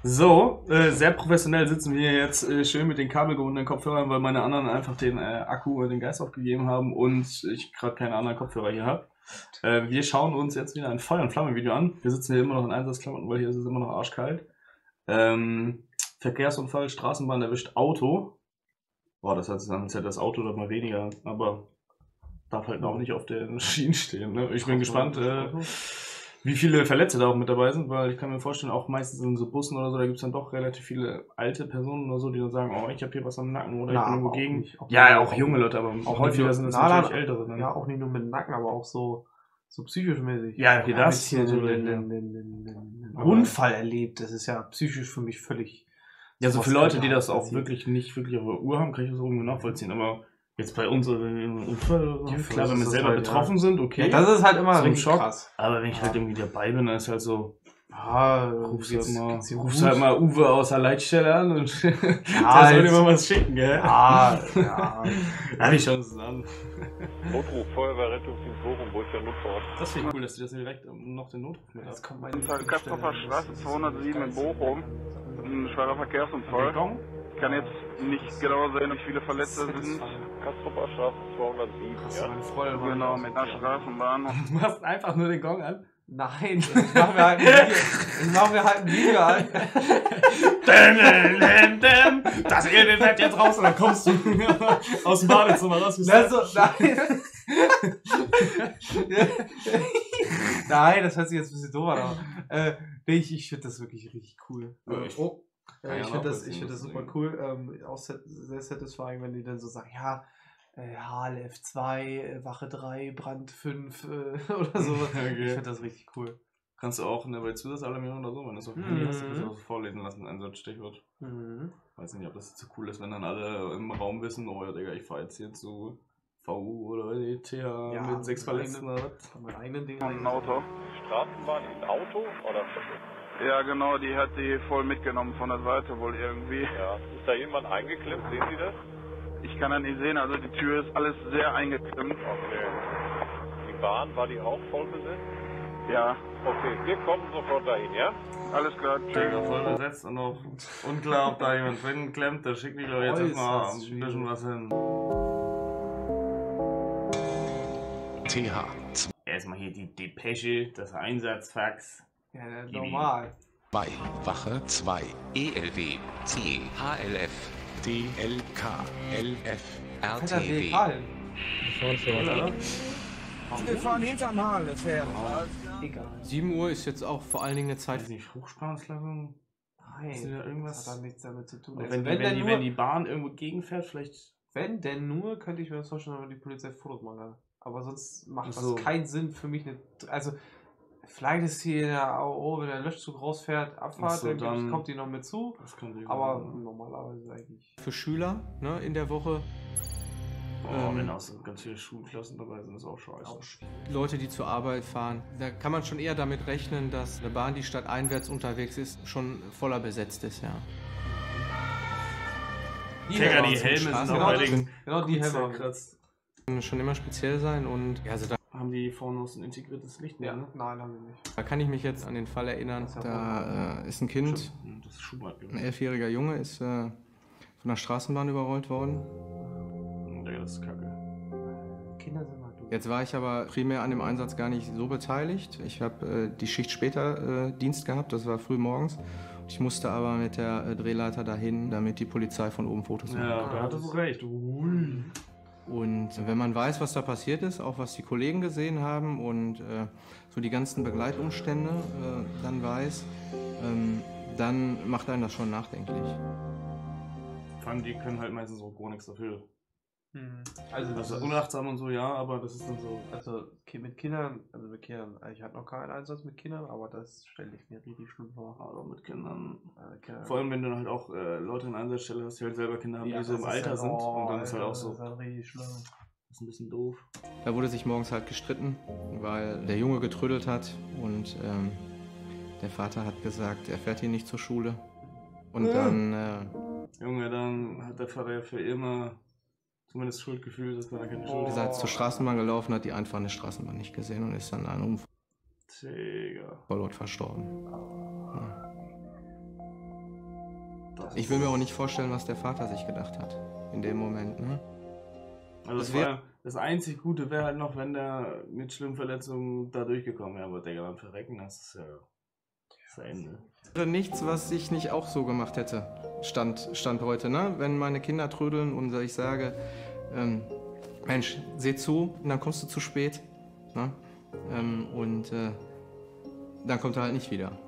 So, sehr professionell sitzen wir jetzt schön mit den kabelgebundenen Kopfhörern, weil meine anderen einfach den Akku oder den Geist aufgegeben haben und ich gerade keine anderen Kopfhörer hier habe. Wir schauen uns jetzt wieder ein Feuer- und Flamme-Video an. Wir sitzen hier immer noch in Einsatzklamotten, weil hier ist es immer noch arschkalt. Verkehrsunfall, Straßenbahn erwischt Auto. Boah, das hört sich an, als hätte das Auto doch mal weniger, aber darf halt auch nicht auf den Schienen stehen. Ne? Ich bin gespannt, wie viele Verletzte da auch mit dabei sind, weil ich kann mir vorstellen, auch meistens in so Bussen oder so, da gibt es dann doch relativ viele alte Personen oder so, die dann sagen, oh, ich habe hier was am Nacken oder ich bin irgendwo gegen. Ja, auch junge Leute, aber auch häufiger sind es natürlich ältere. Dann. Ja, auch nicht nur mit dem Nacken, aber auch so psychisch mäßig. Ja, okay, das hier einen Unfall erlebt. Das ist ja psychisch für mich völlig... Ja, so für Leute, die das auch wirklich nicht wirklich auf der Uhr haben, kann ich das irgendwie nachvollziehen, aber... Jetzt bei uns oder im Unfall oder so. Ja, klar, wenn wir selber halt, betroffen sind, okay. Ja, das ist halt immer so ein Schock. Krass. Aber wenn ich halt irgendwie dabei bin, dann ist halt so, rufst halt mal Uwe aus der Leitstelle an und der soll dir mal was schicken, gell? Ja. Ja, ich schaue es an. Notruf, Feuerwehr, Rettungsdienst Bochum, wo ist der Notfall? Das finde ich cool, dass du das direkt noch den Notruf mit hast. Kastrofer Straße 207 in Bochum. Ein schwerer Verkehrsunfall. Ich kann jetzt nicht genau sehen, wie viele Verletzte sind. Kastrofer Straße 207, ja? Genau, mit einer Straßenbahn. Du machst einfach nur den Gong an? Nein, ich mach mir halt ein Video an. Das Reden bleibt jetzt raus und dann kommst du aus dem Badezimmer raus. Nein. Nein, das hört sich jetzt ein bisschen doof an. Ich finde das wirklich richtig cool. Ich finde das super cool. Auch sehr satisfying, wenn die dann so sagen, ja, HLF 2, Wache 3, Brand 5 oder so. Okay. Ich finde das richtig cool. Kannst du auch bei Zusatzalarmierung oder so, wenn du es auf Handy hast, kannst du das vorlesen lassen, ein Stichwort. Weiß nicht, ob das jetzt so cool ist, wenn dann alle im Raum wissen, oh ja, Digga, ich fahr jetzt hier zu VU oder ETH mit 6 Verletzten oder was. Mein eigenen Ding. Ein Auto. Straßenbahn, ein Auto oder? Ja, genau, die hat die voll mitgenommen von der Seite wohl irgendwie. Ja, ist da jemand eingeklemmt? Sehen Sie das? Ich kann das nicht sehen, also die Tür ist alles sehr eingeklemmt. Okay. Die Bahn, war die auch voll besetzt? Ja. Okay, wir kommen sofort dahin, ja? Alles klar, tschüss. Ja, voll besetzt und auch unklar, ob da jemand drin klemmt, da schickt die doch jetzt erstmal ein bisschen was hin. TH. Erstmal hier die Depesche, das Einsatzfax. Ja, normal. Bei Wache 2, ELW, C, HLF, DLK, LF, RTW. Wir fahren hinterm HLF. Egal. 7 Uhr ist jetzt auch vor allen Dingen eine Zeit. Ist nicht Hochspannungslassung? Nein, ist ja irgendwas? das hat nichts damit zu tun. Also wenn die Bahn irgendwo gegenfährt, vielleicht... Wenn denn nur, könnte ich mir das vorstellen, wenn die Polizei Fotos machen kann. Aber sonst macht das keinen Sinn für mich. Also, vielleicht ist hier wenn der Löschzug rausfährt, Abfahrt, dann kommt die noch mit zu. Aber normalerweise eigentlich. Für Schüler, ne, in der Woche. Wenn auch so ganz viele Schulklassen dabei sind, ist auch scheiße. Leute, die zur Arbeit fahren, da kann man schon eher damit rechnen, dass eine Bahn, die stadteinwärts unterwegs ist, schon voller besetzt ist, ja. Die Helme sind genau die Helme schon immer speziell sein und ja, also da haben die vorne noch ein integriertes Licht mehr, ne? Nein, haben wir nicht. Da kann ich mich jetzt an den Fall erinnern, da ist ein Kind, ein 11-jähriger Junge, ist von der Straßenbahn überrollt worden. Das ist kacke. Kinder sind mal doof. Jetzt war ich aber primär an dem Einsatz gar nicht so beteiligt. Ich habe die Schicht später Dienst gehabt, das war früh morgens. Ich musste aber mit der Drehleiter dahin, damit die Polizei von oben Fotos macht. Ja, da hattest du recht. Ui. Und wenn man weiß, was da passiert ist, auch was die Kollegen gesehen haben und so die ganzen Begleitumstände dann weiß, dann macht einen das schon nachdenklich. Vor allem, die können halt meistens auch gar nichts dafür. Also unachtsam und so, ja, aber das ist dann so. Also mit Kindern, ich hatte noch keinen Einsatz mit Kindern, aber das stelle ich mir richtig schlimm vor. Aber mit Kindern. Vor allem, wenn du halt auch Leute in Einsatzstelle hast, die halt selber Kinder haben, die so im Alter sind. Und dann ist halt auch so. Das ist halt richtig schlimm. Das ist ein bisschen doof. Da wurde sich morgens halt gestritten, weil der Junge getrödelt hat und der Vater hat gesagt, er fährt hier nicht zur Schule. Und dann. Junge, dann hat der Vater ja für immer zumindest Schuldgefühl, dass man keine Schuld ist halt zur Straßenbahn gelaufen, hat die einfahrende Straßenbahn nicht gesehen und ist dann an einem Unfall verstorben. Ja. Ich will mir auch nicht vorstellen, was der Vater sich gedacht hat in dem Moment. Ne? Also das einzig Gute wäre halt noch, wenn der mit schlimmen Verletzungen da durchgekommen wäre, aber der dann verrecken, das ist ja das Ende. Nichts, was ich nicht auch so gemacht hätte, stand heute. Ne? Wenn meine Kinder trödeln und ich sage, Mensch, seh zu, und dann kommst du zu spät. Ne? Dann kommt er halt nicht wieder.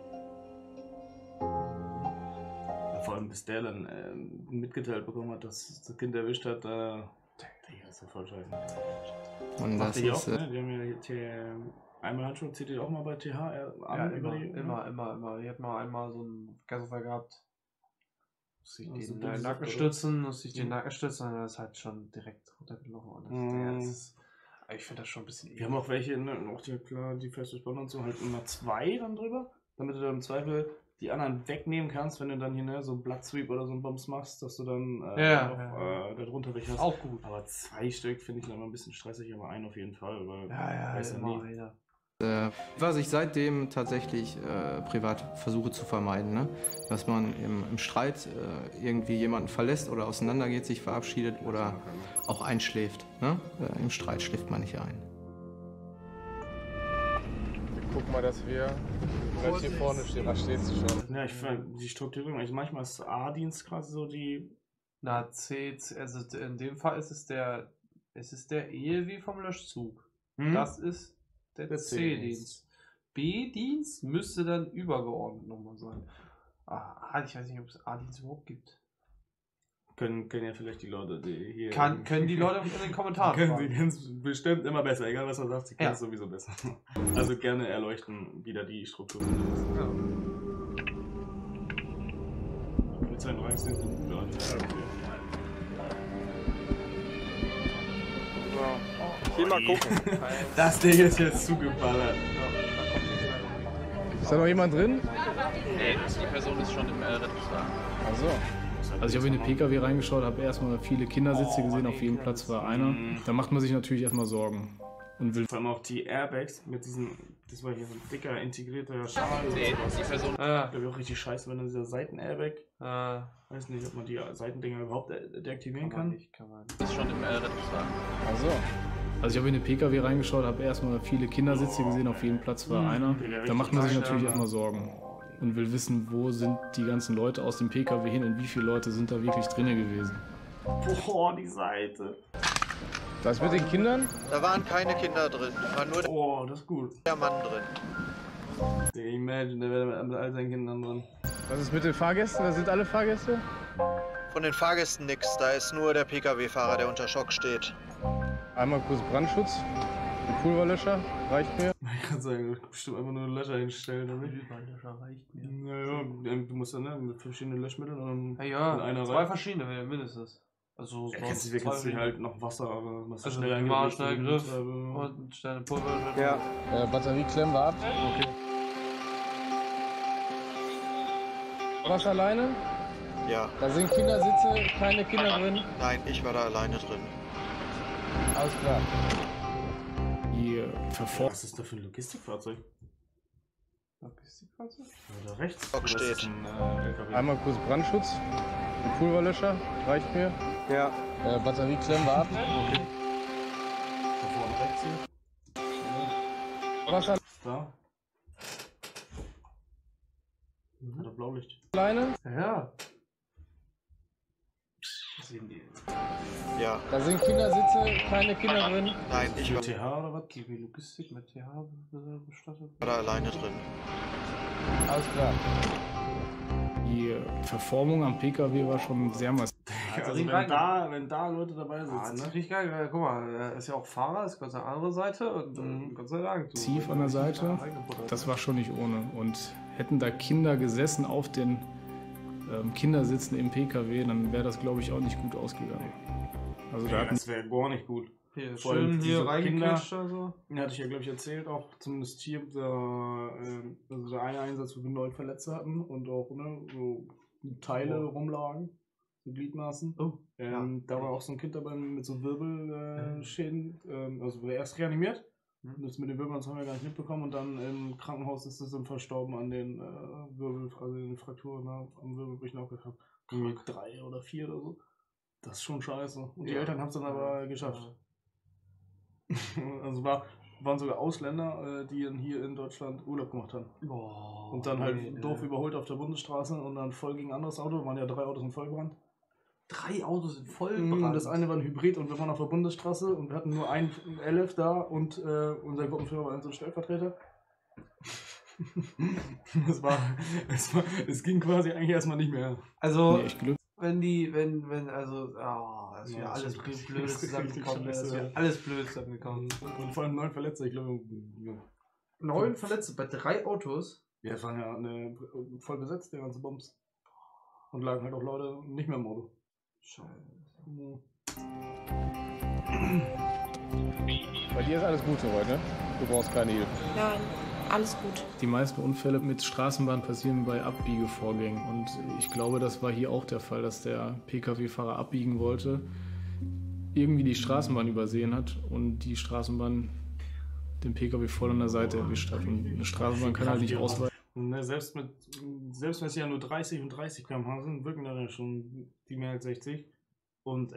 Vor allem bis der dann mitgeteilt bekommen hat, dass das Kind erwischt hat, das ist ja voll scheiße. Und das ist, auch, ne? Die haben ja einmal Handschuh, zieht ihr auch mal bei TH ja, immer. Ich hab mal einmal so einen Verkehrsunfall gehabt. Muss ich den Nacken stützen, das ist halt schon direkt runtergelaufen. Ich finde das schon ein bisschen Wir haben auch welche, ne, auch die First Responder und so, halt immer 2 dann drüber, damit du dann im Zweifel die anderen wegnehmen kannst, wenn du dann hier so einen Blood Sweep oder so einen Bums machst, dass du dann darunter weg hast. Auch gut. Aber 2 Stück finde ich dann immer ein bisschen stressig, aber einen auf jeden Fall. Weil weiß immer jeder. Was ich seitdem tatsächlich privat versuche zu vermeiden, ne? Dass man im Streit irgendwie jemanden verlässt oder auseinandergeht, sich verabschiedet oder auch einschläft. Ne? Im Streit schläft man nicht ein. Guck mal, dass wir gleich hier vorne stehen. Was stehst du schon? Ja, ich finde die Strukturierung, also manchmal ist A-Dienst quasi so die... Na, C, also in dem Fall ist es der ELW vom Löschzug. Das ist der C-Dienst. B-Dienst müsste dann übergeordnet nochmal sein. Ich weiß nicht, ob es A-Dienst überhaupt gibt. Können ja vielleicht die Leute, die hier... Können die Leute in den Kommentaren können sie ganz bestimmt immer besser, egal was man sagt, sie können es sowieso besser. Also gerne erleuchten, wie da die Struktur ist. Ja. Polizei in Reichsdienst sind gut. Hier mal gucken. Das Ding ist jetzt zugeballert. Ist da noch jemand drin? Nee, die Person ist schon im Rettungswagen. Achso. Also ich habe in den PKW reingeschaut, habe erstmal viele Kindersitze gesehen, auf jedem Platz war einer. Da macht man sich natürlich erstmal Sorgen. Und will vor allem auch die Airbags mit diesen, das war hier so ein dicker, integrierter Schal. Nee, die Person... glaube ich auch richtig scheiße, wenn dann dieser Seiten-Airbag, weiß nicht, ob man die Seitendinger überhaupt deaktivieren kann. Das ist schon im Rettungswagen. Achso. Also ich habe in den PKW reingeschaut, habe erstmal viele Kindersitze gesehen, auf jedem Platz war einer. Da macht man sich natürlich erstmal Sorgen. Und will wissen, wo sind die ganzen Leute aus dem PKW hin und wie viele Leute sind da wirklich drinnen gewesen. Boah, die Seite. Was mit den Kindern? Da waren keine Kinder drin, war nur das ist gut. Der Mann drin. Ich imagine, der wäre mit all seinen Kindern drin. Was ist mit den Fahrgästen? Da sind alle Fahrgäste? Von den Fahrgästen nix, da ist nur der PKW-Fahrer, der unter Schock steht. Einmal kurz Brandschutz. Ein Pulverlöscher reicht mir. Ich kann sagen, bestimmt einfach nur einen Löscher hinstellen, oder? Pulverlöscher reicht mir. Naja, du musst dann mit verschiedenen Löschmitteln und dann in einer zwei verschiedene mindestens. Also so kannst du halt noch Wasser, aber was also schnell Griff und schnell Pulverlöscher. Ja. Batterie klemmen wir ab. Okay. Wasserleine? Ja. Da sind Kindersitze, keine Kinder drin? Nein, ich war da alleine drin. Alles klar. Was ist da für ein Logistikfahrzeug? Logistikfahrzeug? Da rechts steht. Einmal kurz Brandschutz. Ein Pulverlöscher reicht mir. Ja. Batterie klemmen wir ab. Okay. Da vorne rechts hier. Wasser. Da. Hat er Blaulicht. Leine? Ja. Ja. Da sind Kindersitze, keine Kinder drin? Nein, ich war TH oder was? GW Logistik mit TH bestattet. War da alleine drin. Alles klar. Die Verformung am PKW war schon sehr massiv. Also wenn da Leute dabei sitzen, das ist richtig geil. Guck mal, er ist ja auch Fahrer, ist Gott sei Dank andere Seite und Gott sei Dank. Tief an der Seite, das war schon nicht ohne. Und hätten da Kinder gesessen auf den Kindersitzen im PKW, dann wäre das, glaube ich, auch nicht gut ausgegangen. Also das wäre gar nicht gut. Hier, schön hier reingequetscht oder so. Hatte ich ja, glaube ich, erzählt, auch zumindest hier der eine Einsatz, wo wir 9 Verletzte hatten und auch so Teile rumlagen, so Gliedmaßen. Da war auch so ein Kind dabei mit so Wirbelschäden, also wurde erst reanimiert Das mit den Wirbeln haben wir gar nicht mitbekommen. Und dann im Krankenhaus ist es dann verstorben an den also den Frakturen am Wirbelbrüchen aufgekommen. Irgendwie 3 oder 4 oder so. Das ist schon scheiße. Und die Eltern haben es dann aber geschafft. Also waren sogar Ausländer, die hier in Deutschland Urlaub gemacht haben. Und dann halt doof überholt auf der Bundesstraße und dann voll gegen ein anderes Auto. Waren ja 3 Autos in Vollbrand. 3 Autos sind Vollbrand? Das eine war ein Hybrid und wir waren auf der Bundesstraße und wir hatten nur einen LF da und unser Gruppenführer war so ein Stellvertreter. Es ging quasi eigentlich erstmal nicht mehr. Also, das ist ja alles blöd zusammengekommen. Und vor allem 9 Verletzte, ich glaube. 9 Verletzte bei 3 Autos? Ja, es waren ja voll besetzt, der ganze Bums. Und lagen halt auch Leute nicht mehr im Auto. Scheiße. Bei dir ist alles gut soweit, ne? Du brauchst keine Hilfe. Nein, alles gut. Die meisten Unfälle mit Straßenbahn passieren bei Abbiegevorgängen. Und ich glaube, das war hier auch der Fall, dass der Pkw-Fahrer abbiegen wollte, irgendwie die Straßenbahn übersehen hat und die Straßenbahn den Pkw voll an der Seite erwischt hat. Und eine Straßenbahn kann halt nicht ausweichen. Selbst wenn es ja nur 30 und 30 km/h sind, wirken da ja schon die mehr als 60. Und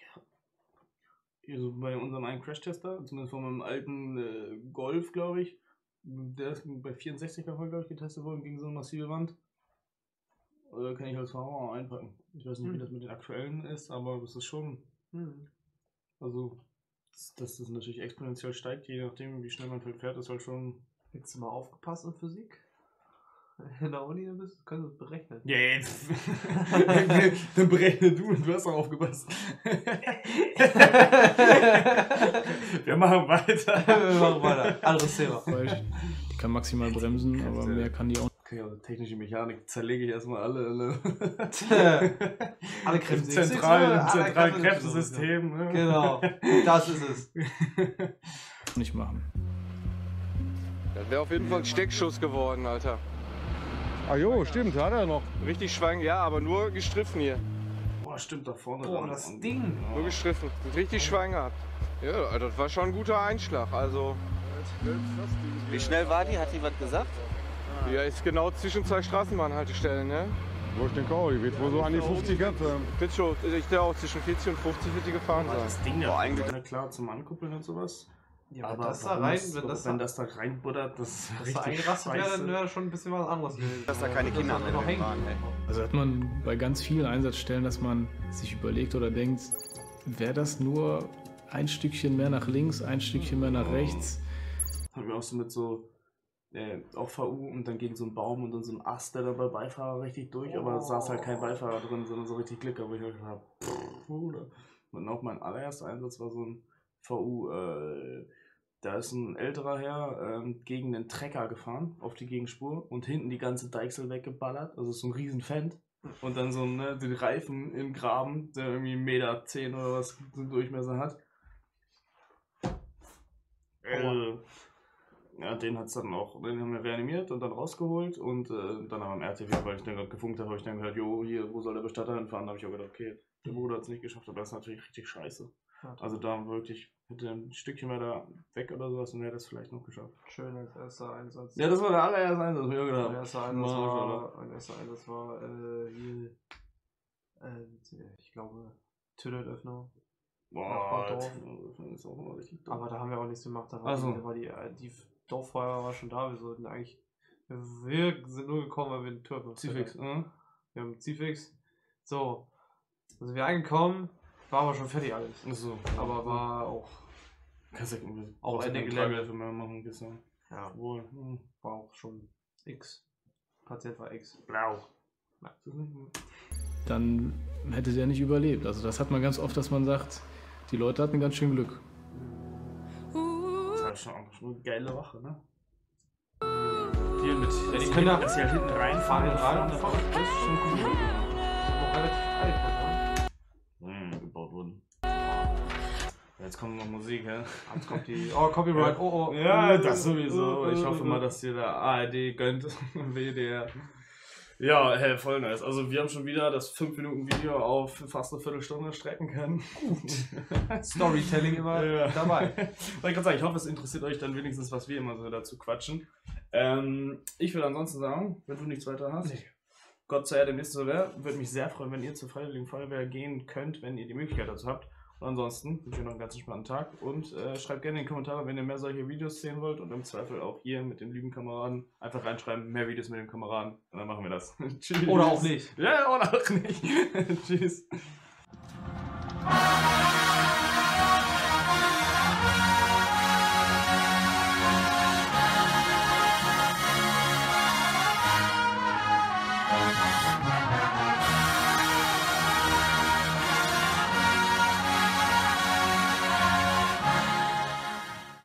also bei unserem einen Crashtester, zumindest von meinem alten Golf, glaube ich, der ist bei 64 km/h, glaube ich, getestet worden gegen so eine massive Wand. Kann ich als Fahrer auch einpacken. Ich weiß nicht, wie das mit den aktuellen ist, aber das ist schon. Also, dass das natürlich exponentiell steigt, je nachdem, wie schnell man fährt, ist halt schon. Hättest du mal aufgepasst in Physik? In der Uni bist, können wir es berechnen. Ja, jetzt. Dann berechne du und du hast auch aufgepasst. Wir machen weiter. Anderes Thema. Die kann maximal bremsen, aber mehr kann die auch nicht. Okay, also technische Mechanik zerlege ich erstmal alle Kräfte. Im zentralen Kräftesystem. Ne? Genau, das ist es. Nicht machen. Das wäre auf jeden Fall ein Steckschuss geworden, Alter. Ah jo, stimmt, hat er noch. Richtig schwank, ja, aber nur gestriffen hier. Boah, stimmt, da vorne. Boah, das Ding. Nur gestriffen, richtig schwank gehabt. Ja, das war schon ein guter Einschlag, also. Wie schnell war die? Hat die was gesagt? Ja, ist genau zwischen 2 Straßenbahnhaltestellen, ne? Wo ich denke auch, die wird wohl so an die 50 gehabt. Ich denke auch zwischen 40 und 50 wird die gefahren sein. Das Ding ja eigentlich klar zum Ankuppeln und sowas. Ja, aber das da rein, wenn das da reinbuddert, das ist richtig eingerastet wäre, dann wäre schon ein bisschen was anderes gewesen. Dass da keine Kinder mehr waren, ey. Also hat man bei ganz vielen Einsatzstellen, dass man sich überlegt oder denkt, wäre das nur ein Stückchen mehr nach links, ein Stückchen mehr nach rechts? Haben wir auch so mit so auch VU und dann gegen so einen Baum und dann so ein Ast, der da bei Beifahrer richtig durch, aber es saß halt kein Beifahrer drin, sondern so richtig Klicker, wo ich halt gedacht habe, und auch mein allererster Einsatz war so ein VU, da ist ein älterer Herr gegen einen Trecker gefahren auf die Gegenspur und hinten die ganze Deichsel weggeballert, also so ein riesen Fendt und dann so den Reifen im Graben, der irgendwie 1,10 Meter oder was Durchmesser hat. Ja, den haben wir reanimiert und dann rausgeholt und dann am RTW, weil ich dann gerade gefunkt habe ich dann gehört, jo, hier, wo soll der Bestatter hinfahren? Da habe ich auch gedacht, okay, der Bruder hat es nicht geschafft, aber das ist natürlich richtig scheiße. Also da wirklich, hätte ein Stückchen mehr da weg oder sowas und hätte das vielleicht noch geschafft. Schön als erster Einsatz. Ja, das war der allererste Einsatz, hab ich auch gedacht. Mein erster Einsatz war hier, ich glaube, Tunnelöffner. Boah, das ist auch immer richtig doof. Aber da haben wir auch nichts gemacht. Da war die Dorffeuerwehr war schon da. Wir sind nur gekommen, weil wir einen Turbo Zifix, Wir haben Zifix. So, also wir angekommen, war aber schon fertig alles. So, aber war auch auch Ende Gelände. Machen gestern. Ja, wohl. War auch schon X. Patient war X. Blau. Dann hätte der nicht überlebt. Also das hat man ganz oft, dass man sagt, die Leute hatten ganz schön Glück. Das war schon eine geile Wache, ne? Die können da dass sie halt hinten reinfahren. Das ist schon cool. Auch relativ alt, gebaut wurden. Jetzt kommt noch Musik, hä? Jetzt kommt die. Oh, Copyright, oh. Ja, das sowieso. Ich hoffe mal, dass ihr da ARD gönnt. WDR. Ja, voll nice. Also wir haben schon wieder das 5-Minuten-Video auf fast eine Viertelstunde strecken können. Gut. Storytelling immer dabei. Ich kann sagen, ich hoffe, es interessiert euch dann wenigstens, was wir immer so dazu quatschen. Ich würde ansonsten sagen, wenn du nichts weiter hast, Gott sei Dank demnächst so wäre, würde mich sehr freuen, wenn ihr zur Freiwilligen Feuerwehr gehen könnt, wenn ihr die Möglichkeit dazu habt. Und ansonsten wünsche ich euch noch einen ganz entspannten Tag und schreibt gerne in die Kommentare, wenn ihr mehr solche Videos sehen wollt und im Zweifel auch hier mit den lieben Kameraden einfach reinschreiben, mehr Videos mit den Kameraden und dann machen wir das. Tschüss. Oder auch nicht. Ja, oder auch nicht. Tschüss.